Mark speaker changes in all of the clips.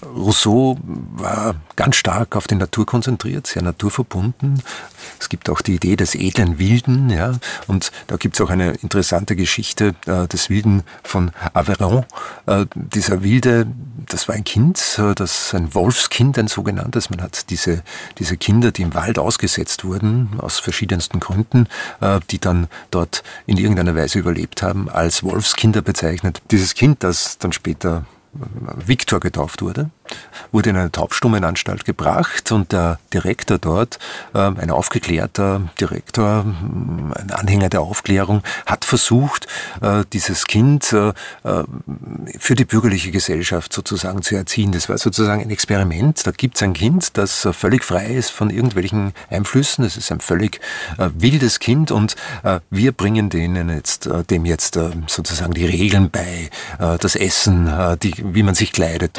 Speaker 1: Rousseau war ganz stark auf die Natur konzentriert, sehr naturverbunden. Es gibt auch die Idee des edlen Wilden, ja, und da gibt es auch eine interessante Geschichte des Wilden von Aveyron. Dieser Wilde, das war ein Kind, ein Wolfskind, ein sogenanntes. Man hat diese Kinder, die im Wald ausgesetzt wurden, aus verschiedensten Gründen, die dann dort in irgendeiner Weise überlebt haben, als Wolfskinder bezeichnet. Dieses Kind, das dann später Viktor getauft wurde in eine Taubstummenanstalt gebracht und der Direktor dort, ein aufgeklärter Direktor, ein Anhänger der Aufklärung, hat versucht, dieses Kind für die bürgerliche Gesellschaft sozusagen zu erziehen. Das war sozusagen ein Experiment. Da gibt es ein Kind, das völlig frei ist von irgendwelchen Einflüssen. Das ist ein völlig wildes Kind und wir bringen dem jetzt sozusagen die Regeln bei, das Essen, wie man sich kleidet.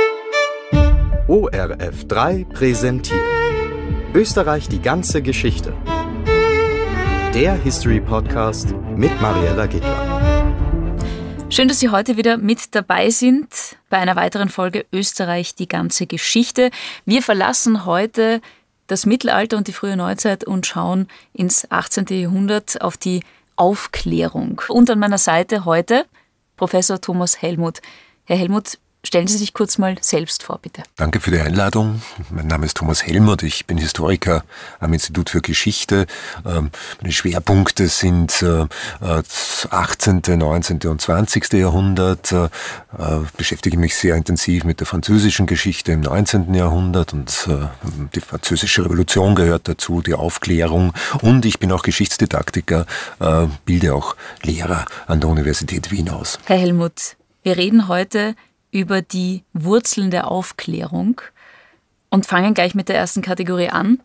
Speaker 2: ORF 3 präsentiert Österreich die ganze Geschichte. Der History-Podcast mit Mariella Gittler.
Speaker 3: Schön, dass Sie heute wieder mit dabei sind bei einer weiteren Folge Österreich die ganze Geschichte. Wir verlassen heute das Mittelalter und die frühe Neuzeit und schauen ins 18. Jahrhundert auf die Aufklärung. Und an meiner Seite heute Professor Thomas Helmuth. Herr Helmuth, stellen Sie sich kurz mal selbst vor, bitte.
Speaker 1: Danke für die Einladung. Mein Name ist Thomas Helmuth. Ich bin Historiker am Institut für Geschichte. Meine Schwerpunkte sind das 18., 19. und 20. Jahrhundert. Beschäftige mich sehr intensiv mit der französischen Geschichte im 19. Jahrhundert und die französische Revolution gehört dazu, die Aufklärung. Und ich bin auch Geschichtsdidaktiker, bilde auch Lehrer an der Universität Wien aus.
Speaker 3: Herr Helmuth, wir reden heute über die Wurzeln der Aufklärung und fangen gleich mit der ersten Kategorie an.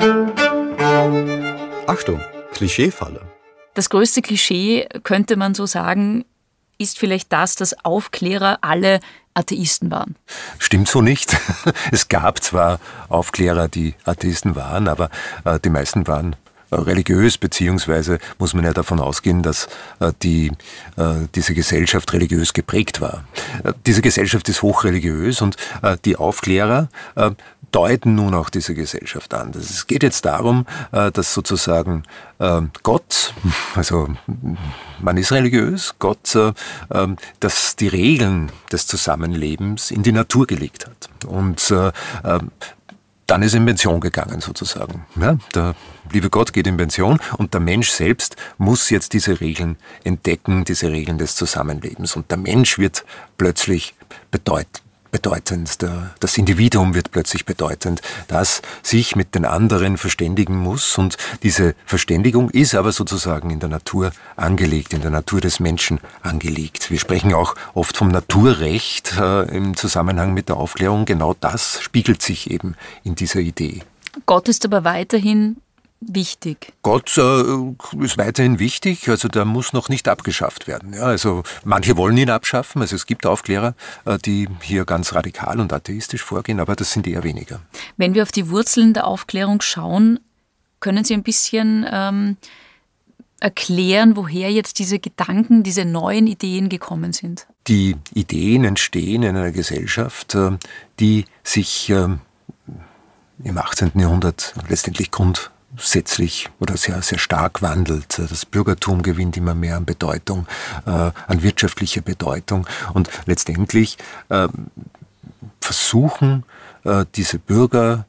Speaker 2: Achtung, Klischeefalle.
Speaker 3: Das größte Klischee, könnte man so sagen, ist vielleicht das, dass Aufklärer alle Atheisten waren.
Speaker 1: Stimmt so nicht. Es gab zwar Aufklärer, die Atheisten waren, aber die meisten waren religiös, beziehungsweise muss man ja davon ausgehen, dass diese Gesellschaft religiös geprägt war. Diese Gesellschaft ist hochreligiös und die Aufklärer deuten nun auch diese Gesellschaft an. Es geht jetzt darum, dass sozusagen Gott, also man ist religiös, Gott, dass die Regeln des Zusammenlebens in die Natur gelegt hat. Und dann ist er in Pension gegangen sozusagen. Ja, der liebe Gott geht in Pension und der Mensch selbst muss jetzt diese Regeln entdecken, diese Regeln des Zusammenlebens. Und der Mensch wird plötzlich bedeutend. Das Individuum wird plötzlich bedeutend, das sich mit den anderen verständigen muss. Und diese Verständigung ist aber sozusagen in der Natur angelegt, in der Natur des Menschen angelegt. Wir sprechen auch oft vom Naturrecht im Zusammenhang mit der Aufklärung. Genau das spiegelt sich eben in dieser Idee.
Speaker 3: Gott ist aber weiterhin wichtig.
Speaker 1: Gott ist weiterhin wichtig, also der muss noch nicht abgeschafft werden. Ja, also manche wollen ihn abschaffen, also es gibt Aufklärer, die hier ganz radikal und atheistisch vorgehen, aber das sind eher weniger.
Speaker 3: Wenn wir auf die Wurzeln der Aufklärung schauen, können Sie ein bisschen erklären, woher jetzt diese Gedanken, diese neuen Ideen gekommen sind? Die
Speaker 1: Ideen entstehen in einer Gesellschaft, die sich im 18. Jahrhundert letztendlich grundsätzlich oder sehr, sehr stark wandelt. Das Bürgertum gewinnt immer mehr an Bedeutung, an wirtschaftlicher Bedeutung und letztendlich versuchen diese Bürger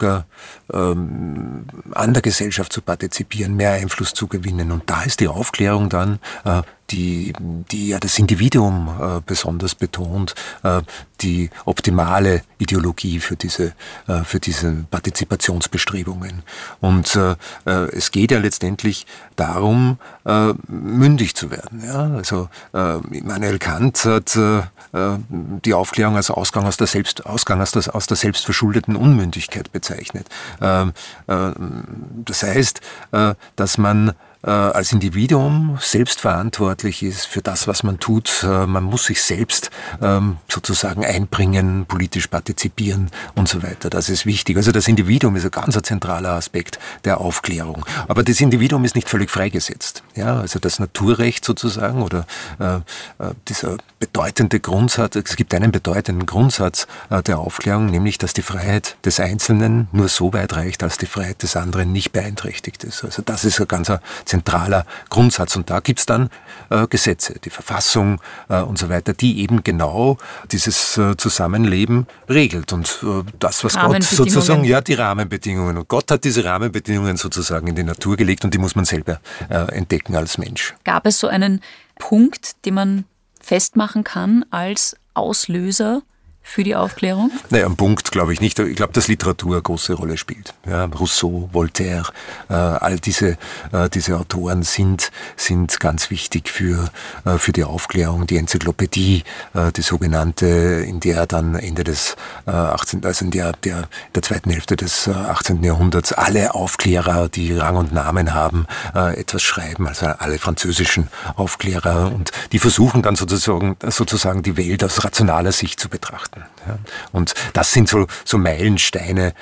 Speaker 1: an der Gesellschaft zu partizipieren, mehr Einfluss zu gewinnen. Und da ist die Aufklärung dann, die ja das Individuum besonders betont, die optimale Ideologie für diese Partizipationsbestrebungen. Und es geht ja letztendlich darum, mündig zu werden. Ja? Also Immanuel Kant hat die Aufklärung als Ausgang aus der selbstverschuldeten Unmündigkeit bezeichnet. Das heißt, dass man als Individuum selbstverantwortlich ist für das, was man tut. Man muss sich selbst sozusagen einbringen, politisch partizipieren und so weiter. Das ist wichtig. Also das Individuum ist ein ganz zentraler Aspekt der Aufklärung. Aber das Individuum ist nicht völlig freigesetzt. Ja, also das Naturrecht sozusagen oder dieser bedeutende Grundsatz, es gibt einen bedeutenden Grundsatz der Aufklärung, nämlich, dass die Freiheit des Einzelnen nur so weit reicht, als die Freiheit des anderen nicht beeinträchtigt ist. Also das ist ein ganz zentraler Grundsatz. Und da gibt's dann Gesetze, die Verfassung und so weiter, die eben genau dieses Zusammenleben regelt. Und das, was Gott sozusagen, ja, die Rahmenbedingungen. Und Gott hat diese Rahmenbedingungen sozusagen in die Natur gelegt und die muss man selber entdecken als Mensch.
Speaker 3: Gab es so einen Punkt, den man festmachen kann als Auslöser für die Aufklärung?
Speaker 1: Naja, ein Punkt glaube ich nicht. Ich glaube, dass Literatur eine große Rolle spielt. Ja, Rousseau, Voltaire, all diese Autoren sind ganz wichtig für die Aufklärung. Die Enzyklopädie, die sogenannte, in der dann Ende des 18., also in der zweiten Hälfte des 18. Jahrhunderts alle Aufklärer, die Rang und Namen haben, etwas schreiben, also alle französischen Aufklärer, und die versuchen dann sozusagen die Welt aus rationaler Sicht zu betrachten. Ja. Und das sind so Meilensteine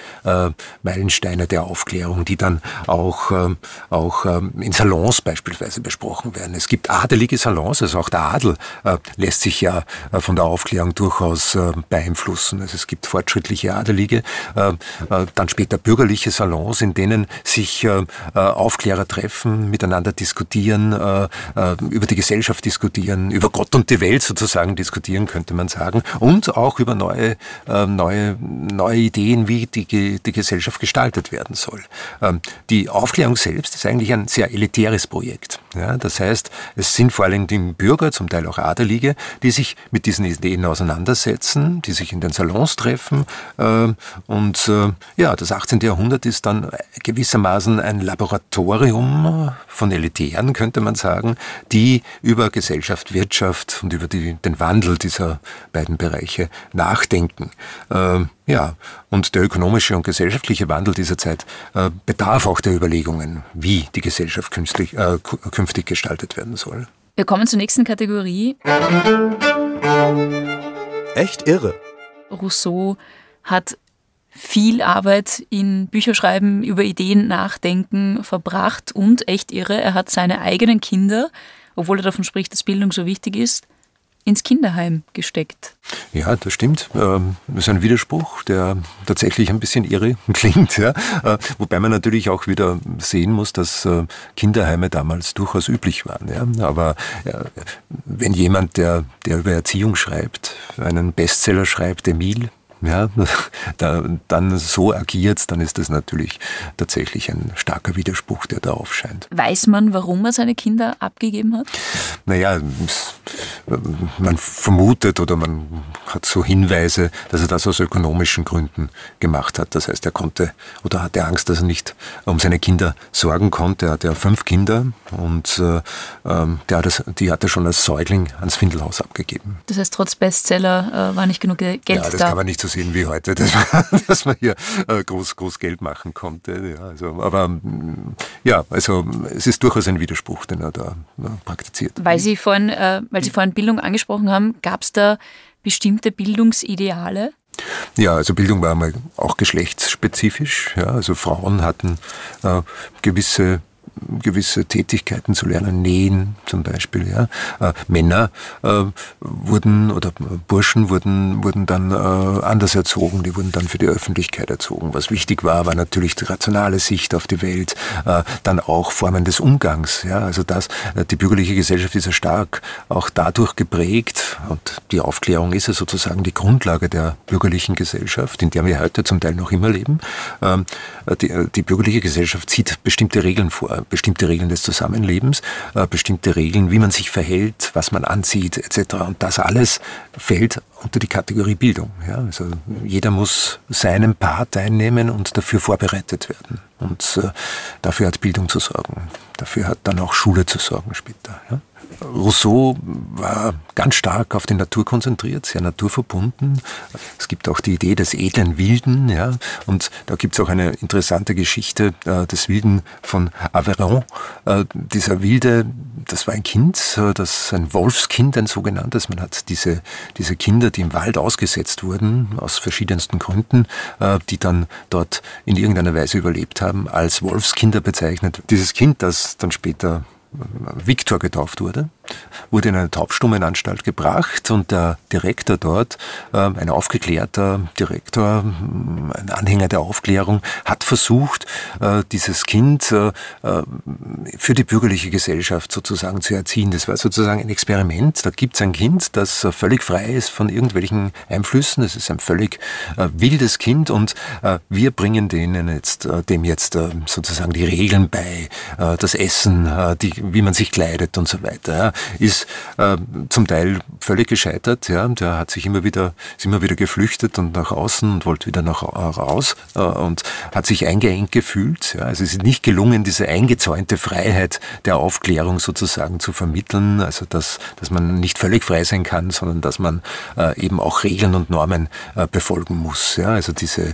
Speaker 1: der Aufklärung, die dann auch in Salons beispielsweise besprochen werden. Es gibt adelige Salons, also auch der Adel lässt sich ja von der Aufklärung durchaus beeinflussen. Also es gibt fortschrittliche Adelige, dann später bürgerliche Salons, in denen sich Aufklärer treffen, miteinander diskutieren, über die Gesellschaft diskutieren, über Gott und die Welt sozusagen diskutieren, könnte man sagen, und auch über neue Ideen, wie die Gesellschaft gestaltet werden soll. Die Aufklärung selbst ist eigentlich ein sehr elitäres Projekt. Ja, das heißt, es sind vor allem die Bürger, zum Teil auch Adelige, die sich mit diesen Ideen auseinandersetzen, die sich in den Salons treffen. Das 18. Jahrhundert ist dann gewissermaßen ein Laboratorium von Elitären, könnte man sagen, die über Gesellschaft, Wirtschaft und über den Wandel dieser beiden Bereiche nachdenken. Und der ökonomische und gesellschaftliche Wandel dieser Zeit bedarf auch der Überlegungen, wie die Gesellschaft künftig gestaltet werden soll.
Speaker 3: Wir kommen zur nächsten Kategorie.
Speaker 2: Echt irre.
Speaker 3: Rousseau hat viel Arbeit in Bücherschreiben, über Ideen nachdenken verbracht und echt irre. Er hat seine eigenen Kinder, obwohl er davon spricht, dass Bildung so wichtig ist, ins Kinderheim gesteckt.
Speaker 1: Ja, das stimmt. Das ist ein Widerspruch, der tatsächlich ein bisschen irre klingt. Ja. Wobei man natürlich auch wieder sehen muss, dass Kinderheime damals durchaus üblich waren. Ja. Aber wenn jemand, der über Erziehung schreibt, einen Bestseller schreibt, Emile, ja, dann so agiert, dann ist das natürlich tatsächlich ein starker Widerspruch, der da aufscheint.
Speaker 3: Weiß man, warum er seine Kinder abgegeben hat?
Speaker 1: Naja, man vermutet oder man hat so Hinweise, dass er das aus ökonomischen Gründen gemacht hat. Das heißt, er hatte Angst, dass er nicht um seine Kinder sorgen konnte. Er hatte ja 5 Kinder und die hat er schon als Säugling ans Findelhaus abgegeben.
Speaker 3: Das heißt, trotz Bestseller war nicht genug Geld da?
Speaker 1: Ja, das kann man nicht so sehen wie heute, dass man hier groß Geld machen konnte. Ja, also es ist durchaus ein Widerspruch, den er da praktiziert.
Speaker 3: Weil Sie vorhin Bildung angesprochen haben, gab es da bestimmte Bildungsideale?
Speaker 1: Ja, also Bildung war mal auch geschlechtsspezifisch. Ja, also Frauen hatten gewisse Tätigkeiten zu lernen, nähen zum Beispiel. Ja. Männer Burschen wurden dann anders erzogen, die wurden dann für die Öffentlichkeit erzogen. Was wichtig war natürlich die rationale Sicht auf die Welt, dann auch Formen des Umgangs. Ja. Also die bürgerliche Gesellschaft ist ja stark auch dadurch geprägt, und die Aufklärung ist ja sozusagen die Grundlage der bürgerlichen Gesellschaft, in der wir heute zum Teil noch immer leben. Die bürgerliche Gesellschaft zieht bestimmte Regeln vor, bestimmte Regeln des Zusammenlebens, bestimmte Regeln, wie man sich verhält, was man anzieht, etc. Und das alles fällt unter die Kategorie Bildung. Ja? Also jeder muss seinen Part einnehmen und dafür vorbereitet werden. Und dafür hat Bildung zu sorgen. Dafür hat dann auch Schule zu sorgen später. Ja? Rousseau war ganz stark auf die Natur konzentriert, sehr naturverbunden. Es gibt auch die Idee des edlen Wilden, ja, und da gibt es auch eine interessante Geschichte des Wilden von Aveyron. Dieser Wilde, das war ein Kind, ein Wolfskind, ein sogenanntes. Man hat diese Kinder, die im Wald ausgesetzt wurden, aus verschiedensten Gründen, die dann dort in irgendeiner Weise überlebt haben, als Wolfskinder bezeichnet. Dieses Kind, das dann später Viktor getauft wurde in eine Taubstummenanstalt gebracht und der Direktor dort, ein aufgeklärter Direktor, ein Anhänger der Aufklärung, hat versucht, dieses Kind für die bürgerliche Gesellschaft sozusagen zu erziehen. Das war sozusagen ein Experiment. Da gibt es ein Kind, das völlig frei ist von irgendwelchen Einflüssen. Das ist ein völlig wildes Kind und wir bringen dem jetzt sozusagen die Regeln bei, das Essen, wie man sich kleidet und so weiter. Ja. Ist zum Teil völlig gescheitert. Ja. Der hat sich immer wieder geflüchtet und nach außen und wollte wieder nach raus und hat sich eingeengt gefühlt. Ja. Also es ist nicht gelungen, diese eingezäunte Freiheit der Aufklärung sozusagen zu vermitteln, also dass man nicht völlig frei sein kann, sondern dass man eben auch Regeln und Normen befolgen muss. Ja. Also diese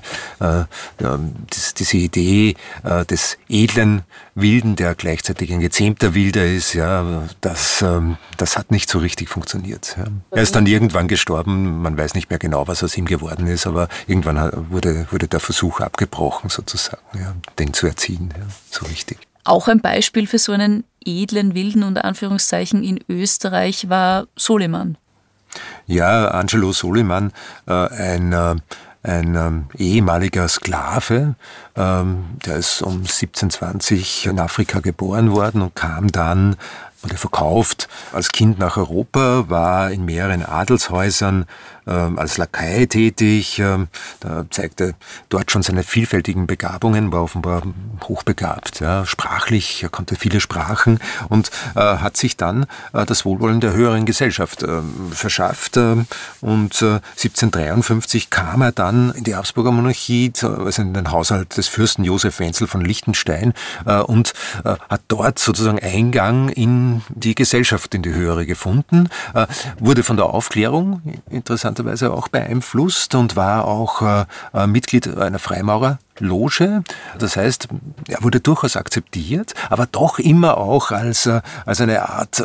Speaker 1: Idee des edlen Wilden, der gleichzeitig ein gezähmter Wilder ist, ja, das hat nicht so richtig funktioniert. Ja. Er ist dann irgendwann gestorben, man weiß nicht mehr genau, was aus ihm geworden ist, aber irgendwann wurde der Versuch abgebrochen sozusagen, ja, den zu erziehen, ja, so richtig.
Speaker 3: Auch ein Beispiel für so einen edlen Wilden unter Anführungszeichen in Österreich war Soliman.
Speaker 1: Ja, Angelo Soliman, ein ehemaliger Sklave, der ist um 1720 in Afrika geboren worden und wurde verkauft als Kind nach Europa, war in mehreren Adelshäusern als Lakai tätig, da zeigte dort schon seine vielfältigen Begabungen, war offenbar hochbegabt, ja, sprachlich, er konnte viele Sprachen und hat sich dann das Wohlwollen der höheren Gesellschaft verschafft und 1753 kam er dann in die Habsburger Monarchie, also in den Haushalt des Fürsten Josef Wenzel von Liechtenstein und hat dort sozusagen Eingang in die Gesellschaft, in die höhere gefunden, wurde von der Aufklärung interessanterweise auch beeinflusst und war auch Mitglied einer Freimaurerloge. Das heißt, er wurde durchaus akzeptiert, aber doch immer auch als eine Art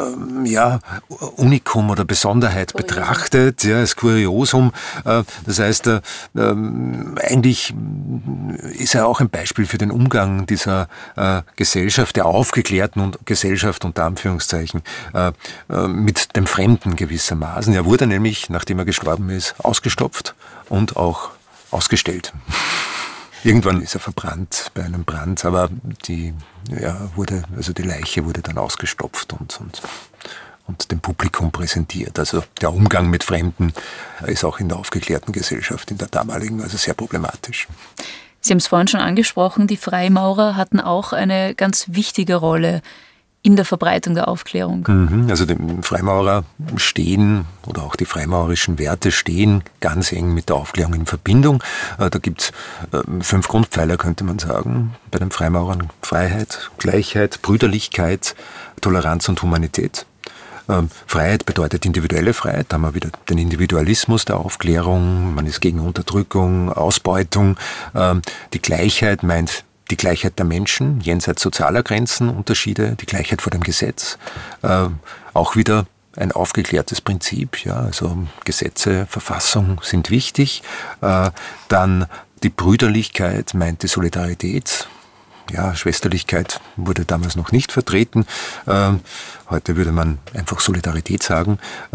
Speaker 1: Unikum oder Besonderheit betrachtet, ja, als Kuriosum. Das heißt, eigentlich ist er auch ein Beispiel für den Umgang dieser Gesellschaft, der aufgeklärten Gesellschaft unter Anführungszeichen, mit dem Fremden gewissermaßen. Er wurde nämlich, nachdem er gestorben ist, ausgestopft und auch ausgestellt. Irgendwann ist er verbrannt bei einem Brand, aber die Leiche wurde dann ausgestopft und dem Publikum präsentiert. Also der Umgang mit Fremden ist auch in der aufgeklärten Gesellschaft, in der damaligen, also sehr problematisch.
Speaker 3: Sie haben es vorhin schon angesprochen, die Freimaurer hatten auch eine ganz wichtige Rolle in der Verbreitung der Aufklärung.
Speaker 1: Also die Freimaurer stehen, oder auch die freimaurerischen Werte stehen ganz eng mit der Aufklärung in Verbindung. Da gibt es 5 Grundpfeiler, könnte man sagen, bei den Freimaurern: Freiheit, Gleichheit, Brüderlichkeit, Toleranz und Humanität. Freiheit bedeutet individuelle Freiheit, da haben wir wieder den Individualismus der Aufklärung, man ist gegen Unterdrückung, Ausbeutung. Die Gleichheit meint die Gleichheit der Menschen, jenseits sozialer Grenzen, Unterschiede, die Gleichheit vor dem Gesetz. Auch wieder ein aufgeklärtes Prinzip, ja, also Gesetze, Verfassung sind wichtig. Dann die Brüderlichkeit meint die Solidarität. Ja, Schwesterlichkeit wurde damals noch nicht vertreten. Heute würde man einfach Solidarität sagen.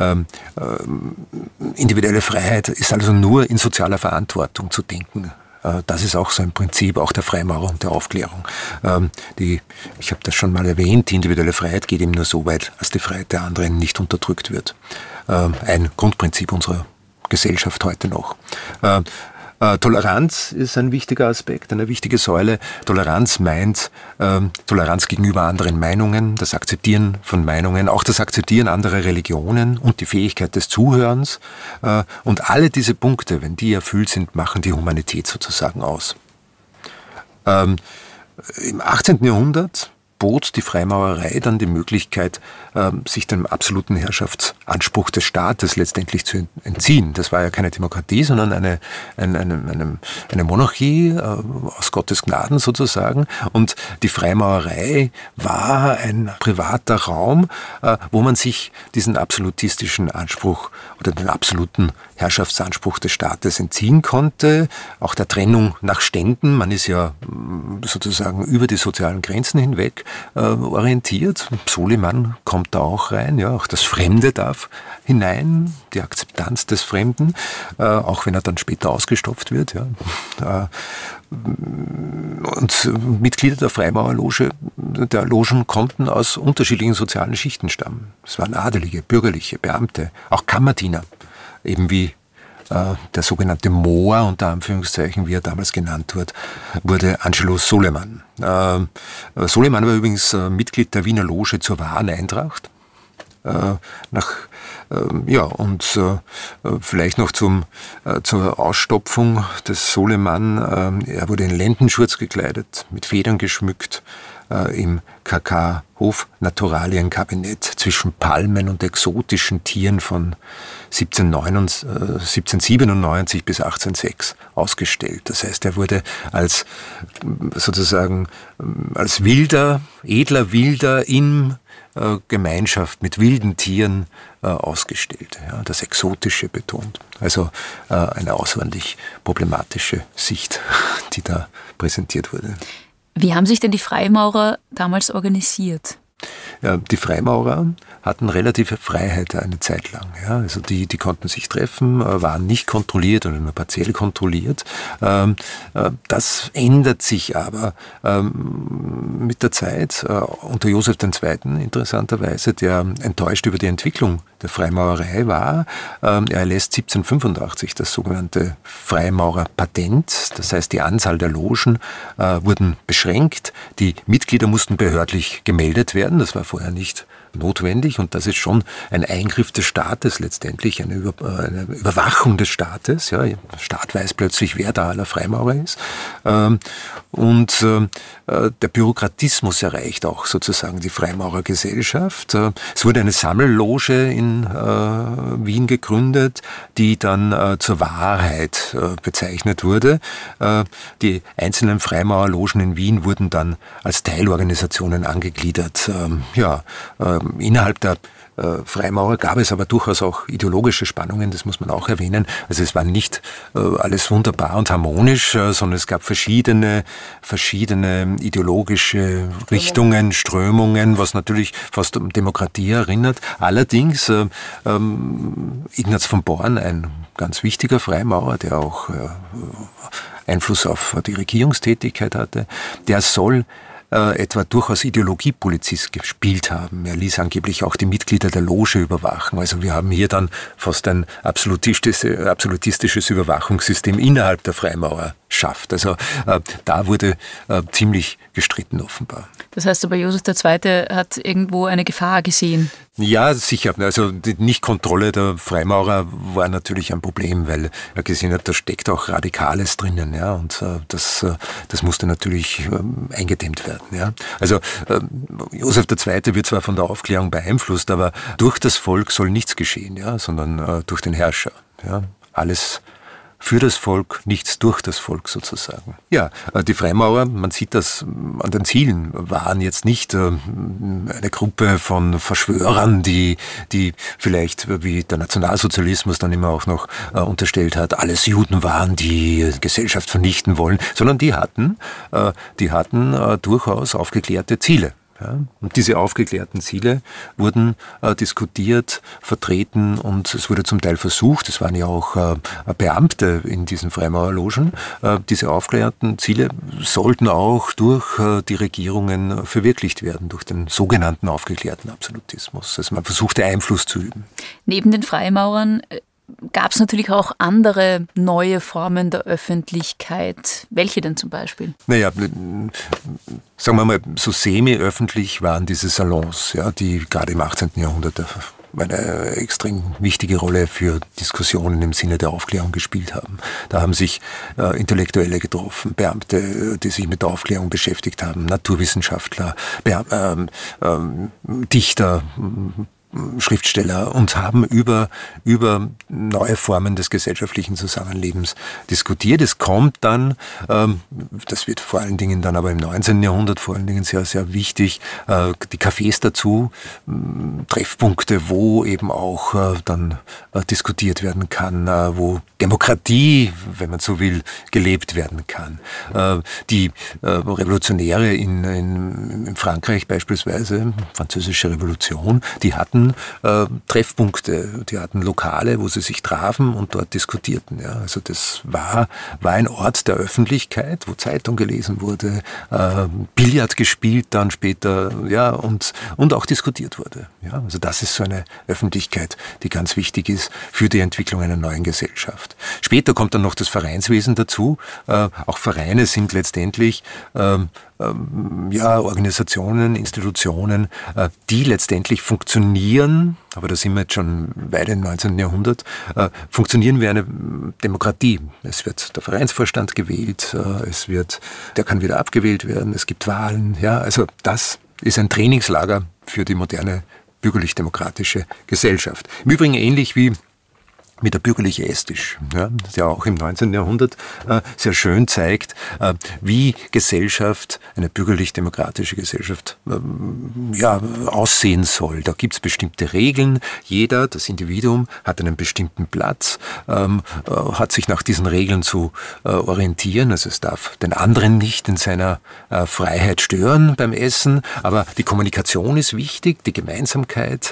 Speaker 1: Individuelle Freiheit ist also nur in sozialer Verantwortung zu denken. Das ist auch so ein Prinzip, auch der Freimaurer und der Aufklärung. Ich habe das schon mal erwähnt, die individuelle Freiheit geht eben nur so weit, als die Freiheit der anderen nicht unterdrückt wird. Ein Grundprinzip unserer Gesellschaft heute noch. Toleranz ist ein wichtiger Aspekt, eine wichtige Säule. Toleranz meint Toleranz gegenüber anderen Meinungen, das Akzeptieren von Meinungen, auch das Akzeptieren anderer Religionen und die Fähigkeit des Zuhörens. Und alle diese Punkte, wenn die erfüllt sind, machen die Humanität sozusagen aus. Im 18. Jahrhundert bot die Freimaurerei dann die Möglichkeit, sich dem absoluten Herrschaftsanspruch des Staates letztendlich zu entziehen. Das war ja keine Demokratie, sondern eine Monarchie aus Gottes Gnaden sozusagen. Und die Freimaurerei war ein privater Raum, wo man sich diesen absolutistischen Anspruch oder den absoluten Herrschaftsanspruch des Staates entziehen konnte. Auch der Trennung nach Ständen. Man ist ja sozusagen über die sozialen Grenzen hinweg orientiert. Soliman kommt da auch rein. Ja, auch das Fremde darf hinein, die Akzeptanz des Fremden, auch wenn er dann später ausgestopft wird. Ja. Und Mitglieder der Freimaurerloge, der Logen konnten aus unterschiedlichen sozialen Schichten stammen. Es waren Adelige, Bürgerliche, Beamte, auch Kammerdiener, eben wie der sogenannte Mohr, unter Anführungszeichen, wie er damals genannt wurde, Angelo Soliman. Soliman war übrigens Mitglied der Wiener Loge zur Wahren Eintracht. Vielleicht noch zur Ausstopfung des Soliman. Er wurde in Lendenschurz gekleidet, mit Federn geschmückt, im KK-Hof-Naturalienkabinett zwischen Palmen und exotischen Tieren von 1797 bis 1806 ausgestellt. Das heißt, er wurde als edler Wilder in Gemeinschaft mit wilden Tieren ausgestellt. Ja, das Exotische betont. Also eine außerordentlich problematische Sicht, die da präsentiert wurde.
Speaker 3: Wie haben sich denn die Freimaurer damals organisiert?
Speaker 1: Ja, die Freimaurer hatten relative Freiheit eine Zeit lang. Ja. Also die konnten sich treffen, waren nicht kontrolliert oder nur partiell kontrolliert. Das ändert sich aber mit der Zeit. Unter Joseph II. Interessanterweise, der enttäuscht über die Entwicklung der Freimaurerei war. Er erlässt 1785 das sogenannte Freimaurerpatent. Das heißt, die Anzahl der Logen wurden beschränkt. Die Mitglieder mussten behördlich gemeldet werden. Das war vorher nicht notwendig und das ist schon ein Eingriff des Staates letztendlich, eine Überwachung des Staates. Ja, der Staat weiß plötzlich, wer da aller Freimaurer ist. Und der Bürokratismus erreicht auch sozusagen die Freimaurergesellschaft. Es wurde eine Sammelloge in Wien gegründet, die dann zur Wahrheit bezeichnet wurde. Die einzelnen Freimaurerlogen in Wien wurden dann als Teilorganisationen angegliedert. Innerhalb der Freimaurer gab es aber durchaus auch ideologische Spannungen, das muss man auch erwähnen. Also es war nicht alles wunderbar und harmonisch, sondern es gab verschiedene ideologische Richtungen, Strömungen, was natürlich fast um Demokratie erinnert. Allerdings Ignaz von Born, ein ganz wichtiger Freimaurer, der auch Einfluss auf die Regierungstätigkeit hatte, der soll etwa durchaus Ideologiepolizist gespielt haben. Er ließ angeblich auch die Mitglieder der Loge überwachen. Also wir haben hier dann fast ein absolutistisches Überwachungssystem innerhalb der Freimaurerschaft. Also da wurde ziemlich gestritten offenbar.
Speaker 3: Das heißt aber, Joseph II. Hat irgendwo eine Gefahr gesehen?
Speaker 1: Ja, sicher. Also die Nichtkontrolle der Freimaurer war natürlich ein Problem, weil er gesehen hat, da steckt auch Radikales drinnen, ja, und das musste natürlich eingedämmt werden, ja. Also Joseph II. Wird zwar von der Aufklärung beeinflusst, aber durch das Volk soll nichts geschehen, ja, sondern durch den Herrscher, ja. Alles für das Volk, nichts durch das Volk sozusagen. Ja, die Freimaurer, man sieht das an den Zielen, waren jetzt nicht eine Gruppe von Verschwörern, die vielleicht, wie der Nationalsozialismus dann immer auch noch unterstellt hat, alles Juden waren, die Gesellschaft vernichten wollen, sondern die hatten durchaus aufgeklärte Ziele. Ja, und diese aufgeklärten Ziele wurden diskutiert, vertreten und es wurde zum Teil versucht, es waren ja auch Beamte in diesen Freimaurerlogen, diese aufgeklärten Ziele sollten auch durch die Regierungen verwirklicht werden, durch den sogenannten aufgeklärten Absolutismus. Also man versuchte Einfluss zu üben.
Speaker 3: Neben den Freimaurern gab es natürlich auch andere neue Formen der Öffentlichkeit. Welche denn zum Beispiel?
Speaker 1: Naja, sagen wir mal, so semi-öffentlich waren diese Salons, ja, die gerade im 18. Jahrhundert eine extrem wichtige Rolle für Diskussionen im Sinne der Aufklärung gespielt haben. Da haben sich Intellektuelle getroffen, Beamte, die sich mit der Aufklärung beschäftigt haben, Naturwissenschaftler, Dichter, Schriftsteller und haben über neue Formen des gesellschaftlichen Zusammenlebens diskutiert. Es kommt dann, das wird vor allen Dingen dann aber im 19. Jahrhundert vor allen Dingen sehr, sehr wichtig, die Cafés dazu, Treffpunkte, wo eben auch dann diskutiert werden kann, wo Demokratie, wenn man so will, gelebt werden kann. Die Revolutionäre in Frankreich beispielsweise, französische Revolution, die hatten Treffpunkte, die hatten Lokale, wo sie sich trafen und dort diskutierten. Ja. Also das war ein Ort der Öffentlichkeit, wo Zeitung gelesen wurde, Billard gespielt dann später, ja, und auch diskutiert wurde. Ja. Also das ist so eine Öffentlichkeit, die ganz wichtig ist für die Entwicklung einer neuen Gesellschaft. Später kommt dann noch das Vereinswesen dazu. Auch Vereine sind letztendlich Organisationen, Institutionen, die letztendlich funktionieren, aber da sind wir jetzt schon weit im 19. Jahrhundert, funktionieren wie eine Demokratie. Es wird der Vereinsvorstand gewählt, der kann wieder abgewählt werden, es gibt Wahlen, ja, also das ist ein Trainingslager für die moderne bürgerlich-demokratische Gesellschaft. Im Übrigen ähnlich wie mit der bürgerliche Esstisch, ja, der auch im 19. Jahrhundert sehr schön zeigt, wie Gesellschaft, eine bürgerlich-demokratische Gesellschaft, aussehen soll. Da gibt's bestimmte Regeln. Jeder, das Individuum, hat einen bestimmten Platz, hat sich nach diesen Regeln zu orientieren. Also es darf den anderen nicht in seiner Freiheit stören beim Essen, aber die Kommunikation ist wichtig, die Gemeinsamkeit,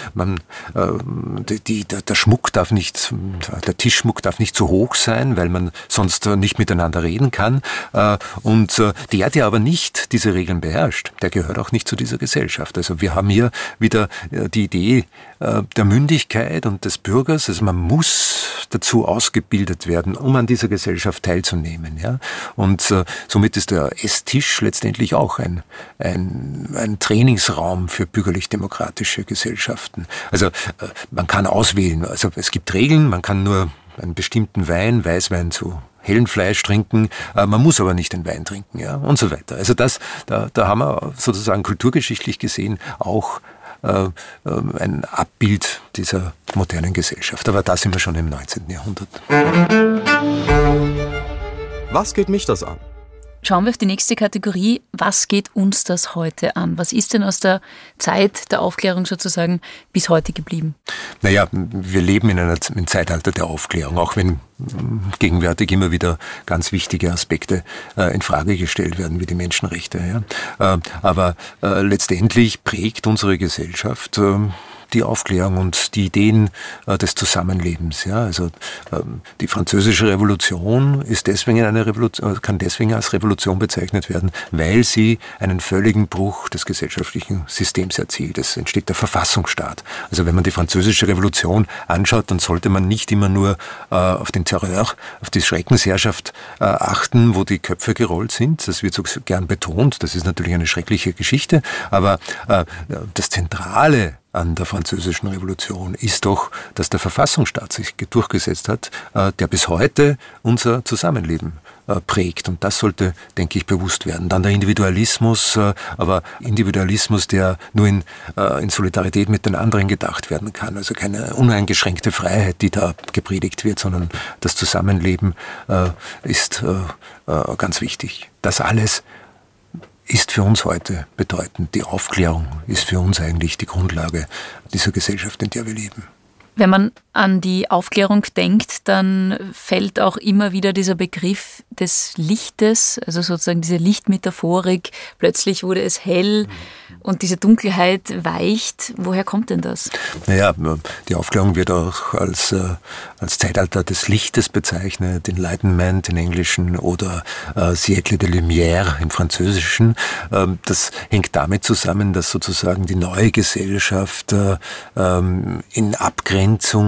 Speaker 1: der Schmuck darf nicht, der Tischschmuck darf nicht zu hoch sein, weil man sonst nicht miteinander reden kann. Und der aber nicht diese Regeln beherrscht, der gehört auch nicht zu dieser Gesellschaft. Also wir haben hier wieder die Idee der Mündigkeit und des Bürgers. Also man muss dazu ausgebildet werden, um an dieser Gesellschaft teilzunehmen. Ja? Und somit ist der Esstisch letztendlich auch ein Trainingsraum für bürgerlich-demokratische Gesellschaften. Also man kann auswählen. Also es gibt Regeln, man kann nur einen bestimmten Wein, Weißwein zu hellen Fleisch trinken, man muss aber nicht den Wein trinken, ja, und so weiter. Also da haben wir sozusagen kulturgeschichtlich gesehen auch ein Abbild dieser modernen Gesellschaft. Aber da sind wir schon im 19. Jahrhundert.
Speaker 2: Was geht mich das an?
Speaker 3: Schauen wir auf die nächste Kategorie. Was geht uns das heute an? Was ist denn aus der Zeit der Aufklärung sozusagen bis heute geblieben?
Speaker 1: Naja, wir leben in einem Zeitalter der Aufklärung, auch wenn gegenwärtig immer wieder ganz wichtige Aspekte in Frage gestellt werden, wie die Menschenrechte. Ja. Aber letztendlich prägt unsere Gesellschaft die Aufklärung und die Ideen des Zusammenlebens. Ja, also die Französische Revolution ist deswegen kann deswegen als Revolution bezeichnet werden, weil sie einen völligen Bruch des gesellschaftlichen Systems erzielt. Es entsteht der Verfassungsstaat. Also wenn man die Französische Revolution anschaut, dann sollte man nicht immer nur auf den Terror, auf die Schreckensherrschaft achten, wo die Köpfe gerollt sind. Das wird so gern betont. Das ist natürlich eine schreckliche Geschichte. Aber das Zentrale an der Französischen Revolution ist doch, dass der Verfassungsstaat sich durchgesetzt hat, der bis heute unser Zusammenleben prägt. Und das sollte, denke ich, bewusst werden. Dann der Individualismus, aber Individualismus, der nur in Solidarität mit den anderen gedacht werden kann. Also keine uneingeschränkte Freiheit, die da gepredigt wird, sondern das Zusammenleben ist ganz wichtig. Das alles ist für uns heute bedeutend. Die Aufklärung ist für uns eigentlich die Grundlage dieser Gesellschaft, in der wir leben.
Speaker 3: Wenn man an die Aufklärung denkt, dann fällt auch immer wieder dieser Begriff des Lichtes, also sozusagen diese Lichtmetaphorik. Plötzlich wurde es hell und diese Dunkelheit weicht. Woher kommt denn das?
Speaker 1: Naja, die Aufklärung wird auch als Zeitalter des Lichtes bezeichnet, Enlightenment im Englischen oder Siècle de Lumière im Französischen. Das hängt damit zusammen, dass sozusagen die neue Gesellschaft in Abgrenzung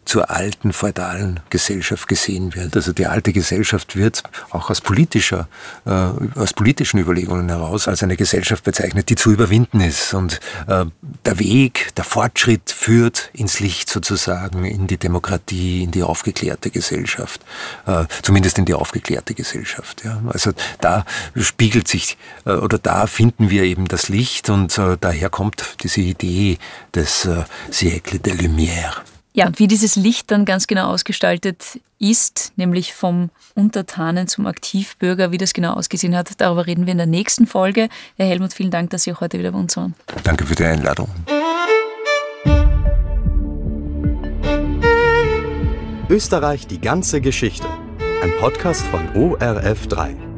Speaker 1: zur alten feudalen Gesellschaft gesehen wird. Also die alte Gesellschaft wird auch aus politischen Überlegungen heraus als eine Gesellschaft bezeichnet, die zu überwinden ist. Und der Weg, der Fortschritt führt ins Licht sozusagen, in die Demokratie, in die aufgeklärte Gesellschaft. Zumindest in die aufgeklärte Gesellschaft. Ja. Also da spiegelt sich, oder da finden wir eben das Licht, und daher kommt diese Idee des Siècle des Lumières.
Speaker 3: Ja, und wie dieses Licht dann ganz genau ausgestaltet ist, nämlich vom Untertanen zum Aktivbürger, wie das genau ausgesehen hat, darüber reden wir in der nächsten Folge. Herr Helmuth, vielen Dank, dass Sie auch heute wieder bei uns waren.
Speaker 1: Danke für die Einladung.
Speaker 2: Österreich, die ganze Geschichte. Ein Podcast von ORF 3.